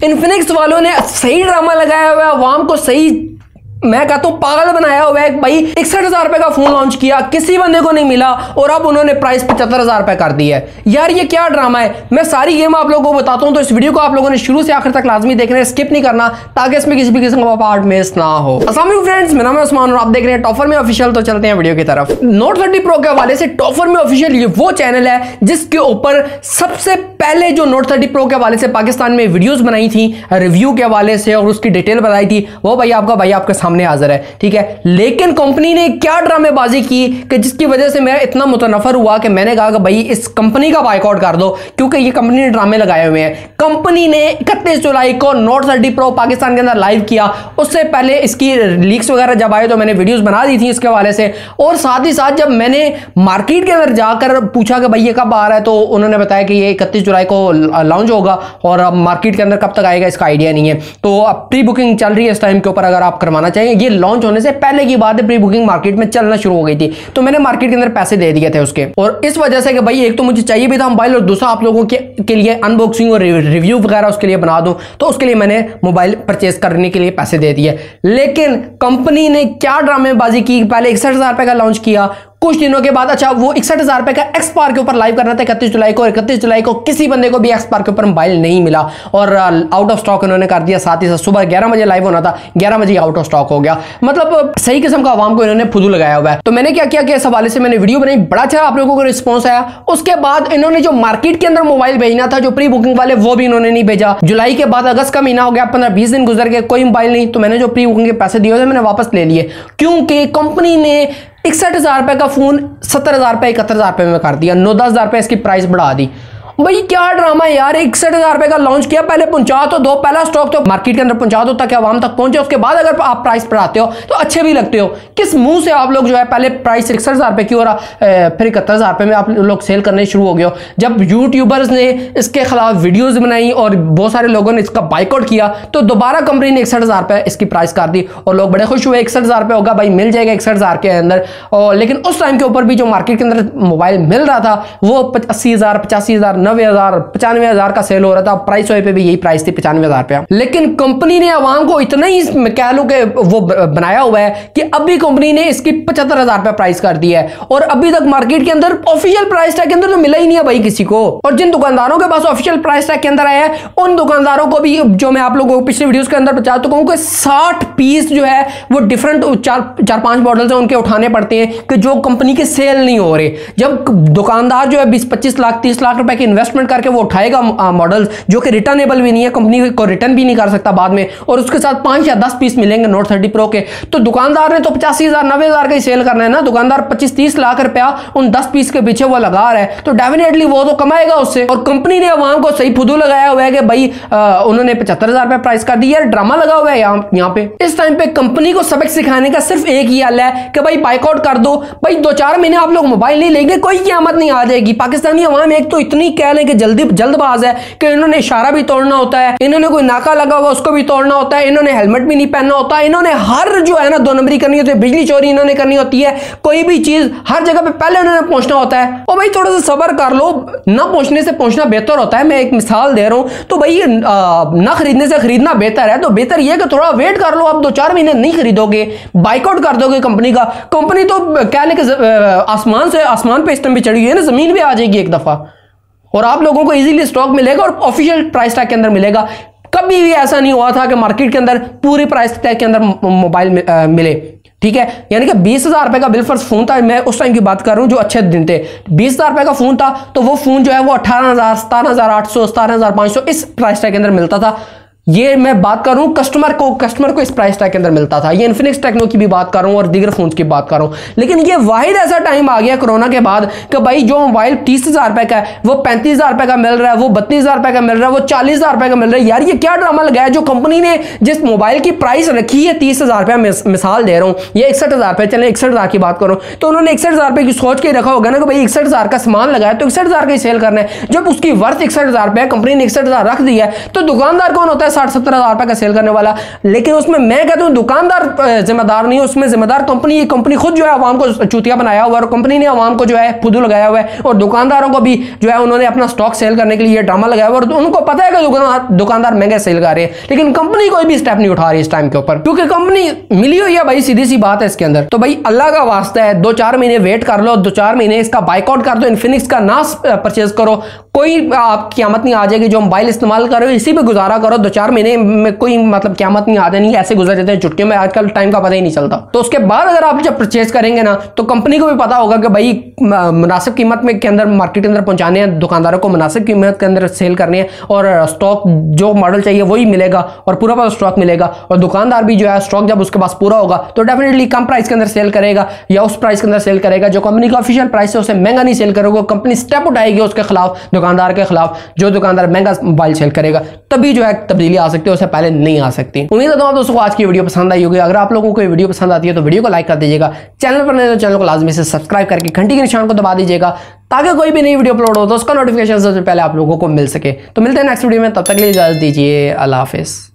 Infinix वालों ने सही ड्रामा लगाया हुआ है, आवाम को सही मैं कहता हूं पागल बनाया हुआ है। भाई 61,000 रुपए का फोन लॉन्च किया, किसी बंदे को नहीं मिला और अब उन्होंने प्राइस 75,000 रुपए कर दी है। यार ये क्या ड्रामा है। मैं सारी गेम आप लोगों को बताता हूं, तो इस वीडियो को आप लोगों ने शुरू से आखिर तक लाजमी देखना है, स्किप नहीं करना, ताकि इसमें किसी भी किस्म का पार्ट मिस ना हो। अस्सलाम वालेकुम फ्रेंड्स, मेरा नाम है उस्मान और आप देख रहे हैं टॉपर में ऑफिशियल। तो चलते हैं वीडियो की तरफ। नोट 30 प्रो के हवाले से टॉपर में ऑफिशियल ये वो चैनल है जिसके ऊपर सबसे पहले जो नोट 30 प्रो के हवाले से पाकिस्तान में वीडियोस बनाई थी रिव्यू के हवाले से और उसकी डिटेल बताई थी, वो भाई आपके सामने हाजिर है, ठीक है। लेकिन कंपनी ने क्या ड्रामेबाजी की कि जिसकी वजह से मैं इतना मुतनफर हुआ कि मैंने कहा कि भाई इस कंपनी का बायकॉट कर दो, क्योंकि ये कंपनी ने ड्रामे लगाए हुए हैं। कंपनी ने 31 जुलाई को नोट 30 प्रो पाकिस्तान के अंदर लाइव किया। उससे पहले इसकी लीक्स वगैरह जब आए तो मैंने वीडियोस बना दी थी इसके हवाले से, और साथ ही साथ जब मैंने मार्केट के अंदर जाकर पूछा कि भाई ये कब आ रहा है, तो उन्होंने बताया कि ये 31 जुलाई को लॉन्च होगा और अब मार्केट के अंदर कब तक आएगा इसका आइडिया नहीं है। तो अब प्री बुकिंग चल रही है इस टाइम के ऊपर, अगर आप करवाना चाहेंगे। ये लॉन्च होने से पहले की बात है, प्री बुकिंग मार्केट में चलना शुरू हो गई थी, तो मैंने मार्केट के अंदर पैसे दे दिए थे उसके। और इस वजह से कि भाई एक तो मुझे चाहिए भी था मोबाइल और दूसरा आप लोगों के लिए अनबॉक्सिंग और रिव्यू वगैरह उसके लिए बना दूं, तो उसके लिए मैंने मोबाइल परचेज करने के लिए पैसे दे दिए। लेकिन कंपनी ने क्या ड्रामेबाजी की, पहले 61,000 रुपए का लॉन्च किया, कुछ दिनों के बाद अच्छा वो 61,000 रुपए का एक्सपार के ऊपर लाइव करना था 31 जुलाई को, और 31 जुलाई को किसी बंदे को भी एक्सपार के ऊपर मोबाइल नहीं मिला और आउट ऑफ स्टॉक उन्होंने कर दिया। साथ ही साथ सुबह 11 बजे लाइव होना था, 11 बजे आउट ऑफ स्टॉक हो गया। मतलब सही किस्म का आवाम को इन्होंने फुदू लगाया हुआ है। तो मैंने क्या किया कि इस हवाले से मैंने वीडियो बनाई, बड़ा अच्छा आप लोगों को रिस्पॉन्स आया। उसके बाद इन्होंने जो मार्केट के अंदर मोबाइल भेजना था जो प्री बुकिंग वाले, वो भी इन्होंने नहीं भेजा। जुलाई के बाद अगस्त का महीना हो गया, 15-20 दिन गुजर गए, कोई मोबाइल नहीं। तो मैंने जो प्री बुकिंग के पैसे दिए थे मैंने वापस ले लिए, क्योंकि कंपनी ने 61,000 रुपए का फोन 70,000 रुपए 71,000 रुपए में कर दिया, 9-10 हजार रुपए इसकी प्राइस बढ़ा दी। भाई क्या ड्रामा है यार। 61,000 रुपए का लॉन्च किया, पहले पहुंचा तो दो, पहला स्टॉक तो मार्केट के अंदर पहुंचा दो ताकि आवाम तक पहुंचे, उसके बाद अगर आप प्राइस बढ़ाते हो तो अच्छे भी लगते हो। किस मुंह से आप लोग जो है पहले प्राइस 61,000 रुपए की और फिर 71,000 रुपए में आप लोग सेल करने शुरू हो गए हो। जब यूट्यूबर्स ने इसके खिलाफ वीडियोज बनाई और बहुत सारे लोगों ने इसका बाइकआउट किया, तो दोबारा कंपनी ने 61,000 रुपए इसकी प्राइस कर दी और लोग बड़े खुश हुए। 61,000 रुपए होगा भाई, मिल जाएगा 61,000 के अंदर। लेकिन उस टाइम के ऊपर भी जो मार्केट के अंदर मोबाइल मिल रहा था वो 80,000, 85,000, 90,000, 95,000 का सेल हो रहा था। प्राइस पे भी यही प्राइस थी 95,000 रुपया। लेकिन कंपनी ने आवाम को इतना ही कह लो कि वो बनाया हुआ है कि अभी कंपनी ने इसकी 75,000 रुपया प्राइस कर दिया है और अभी तक मार्केट के अंदर ऑफिशियल प्राइस टैग के अंदर तो मिला ही नहीं है भाई किसी को। और जिन दुकानदारों के पास ऑफिशियल प्राइस टैग के अंदर आया है उन दुकानदारों को भी, जो मैं आप लोगों को पिछले वीडियोस के अंदर बता चुका हूं कि 60 पीस जो है वो डिफरेंट 4-5 मॉडल्स हैं उनके उठाने पड़ते हैं कि जो कंपनी के सेल नहीं हो रहे। जब दुकानदार जो है 20-25 लाख 30 लाख रुपए की इन्वेस्टमेंट करके वो उठाएगा मॉडल्स जो कि रिटर्नेबल भी नहीं है, कंपनी को रिटर्न भी नहीं कर सकता बाद में, और उसके साथ 5 या 10 पीस मिलेंगे नोट 30 प्रो के, तो दुकानदार ने तो 85,000 90,000 का ही सेल करना है ना। दुकानदार 25-30 लाख रुपया उन 10 पीस के पीछे वो लगा रहा है, तो डेफिनेटली वो तो कमाएगा उससे। और कंपनी ने आवाम को सही फुदू लगाया हुआ है कि भाई उन्होंने 75,000 रुपया प्राइस कर दिया। ड्रामा लगा हुआ है यहाँ पे। इस टाइम पे कंपनी को सबक सिखाने का सिर्फ एक ही हल है कि भाई बाइकआउट कर दो। भाई 2-4 महीने आप लोग मोबाइल नहीं लेंगे, कोई क़यामत नहीं आ जाएगी। पाकिस्तानी अवाम एक तो इतनी कह लें कि जल्दबाज है कि इन्होंने इशारा भी तोड़ना होता है, इन्होंने कोई नाका लगा हुआ उसको भी तोड़ना होता है, इन्होंने हेलमेट भी नहीं पहनना होता, इन्होंने हर जो है ना 2 नंबरी करनी होती है, बिजली चोरी इन्होंने करनी होती है, कोई भी चीज हर जगह पे पहले उन्होंने पहुंचना होता है। और भाई थोड़ा सा सब्र कर लो, ना पहुंचने से पहुंचना बेहतर होता है। मैं एक मिसाल दे रहा हूं, तो भाई ना खरीदने से खरीदना बेहतर है। तो बेहतर यह कि थोड़ा वेट कर लो, आप 2-4 महीने नहीं खरीदोगे, बाइकआउट कर दोगे कंपनी का। कंपनी तो कह लें कि आसमान पे इस टाइम पे चढ़ी हुई है ना, जमीन पे आ जाएगी एक दफा और आप लोगों को इजीली स्टॉक मिलेगा और ऑफिशियल प्राइस टैग के अंदर मिलेगा। कभी भी ऐसा नहीं हुआ था कि मार्केट के अंदर पूरी प्राइस टैग के अंदर मोबाइल मिले, ठीक है। यानी कि 20,000 रुपए का बिलफर्स फोन था, मैं उस टाइम की बात कर रहा हूं जो अच्छे दिन थे। 20,000 रुपए का फोन था तो वो फोन जो है वो 18,000, 17,800, 17,500 इस प्राइस टैग के अंदर मिलता था। ये मैं बात कर रहा हूं कस्टमर को इस प्राइस टैग के अंदर मिलता था। ये इन्फिनिक्स टेक्नो की भी बात कर रहा हूं और दीगर फोन्स की बात कर रहा हूं। लेकिन ये वाहिद ऐसा टाइम आ गया कोरोना के बाद कि भाई जो मोबाइल 30,000 रुपए का है वो 35,000 रुपए का मिल रहा है, वो 32,000 रुपए का मिल रहा है, वो 40,000 रुपए का मिल रहा है। यार ये क्या ड्रामा लगाया। जो कंपनी ने जिस मोबाइल की प्राइस रखी है 30,000 रुपया, मिसाल दे रहा हूं, ये 61,000 रुपए, चले 61,000 की बात करूं, तो उन्होंने 61,000 रुपए की सोच के रखा होगा ना कि भाई 61,000 का सामान लगाया तो 61,000 का ही सेल करना है। जब उसकी वर्थ 61,000 रुपया कंपनी ने 61,000 रख दिया है, तो दुकानदार कौन होता है? 60-70 हज़ार रुपए का सेल करने वाला, लेकिन उसमें मैं कहता हूँ दुकानदार जिम्मेदार नहीं है, उसमें जिम्मेदार कंपनी खुद जो है आवाम को चूतिया बनाया हुआ है, और कंपनी ने आवाम को जो है फुदू लगाया हुआ है, और दुकानदारों को भी जो है उन्होंने अपना स्टॉक सेल करने के लिए ड्रामा लगाया हुआ है, और उनको पता है कि दुकानदार महंगे सेल कर रहे हैं, लेकिन कंपनी कोई भी स्टेप नहीं उठा रही इस टाइम के ऊपर, क्योंकि कंपनी मिली हुई है भाई, सीधी सी बात है इसके अंदर। तो भाई अल्लाह का वास्ता है 2-4 महीने वेट कर लो, 2-4 महीने इसका बाइकआउट कर दो, इन्फिनिक्स का ना परचेज करो, कोई आप क़यामत नहीं आ जाएगी। जो मोबाइल इस्तेमाल कर रहे हो इसी पे गुजारा करो, 2-4 महीने में कोई मतलब क़यामत नहीं आ जानी, ऐसे गुजर जाते हैं चुटकियों में, आजकल टाइम का पता ही नहीं चलता। तो उसके बाद अगर आप जब परचेज करेंगे ना, तो कंपनी को भी पता होगा कि भाई मुनासिब कीमत में के अंदर मार्केट के अंदर पहुंचाने हैं, दुकानदारों को मुनासिब कीमत के अंदर सेल करने हैं, और स्टॉक जो मॉडल चाहिए वही मिलेगा और पूरा स्टॉक मिलेगा, और दुकानदार भी जो है स्टॉक जब उसके पास पूरा होगा तो डेफिनेटली कम प्राइस के अंदर सेल करेगा, या उस प्राइस के अंदर सेल करेगा जो कंपनी का ऑफिशियल प्राइस है, उसे महंगा नहीं सेल करेगा। कंपनी स्टेप उठाएगी उसके खिलाफ, दुकानदार के खिलाफ, जो दुकानदार महंगा मोबाइल सेल करेगा, तभी जो है तब्दीली आ सकती है, उससे पहले नहीं आ सकती। उम्मीद करता हूं दोस्तों आज की वीडियो पसंद आई होगी। अगर आप लोगों को वीडियो पसंद आती है तो वीडियो को लाइक कर दीजिएगा, चैनल पर नहीं तो चैनल को लाजमी से सब्सक्राइब करके घंटी के निशान को दबा दीजिएगा, ताकि कोई भी नई वीडियो अपलोड हो तो उसका नोटिफिकेशन सबसे पहले आप लोगों को मिल सके। तो मिलते हैं नेक्स्ट वीडियो में, तब तक के लिए इजाजत दीजिए, अल्लाह हाफिज़।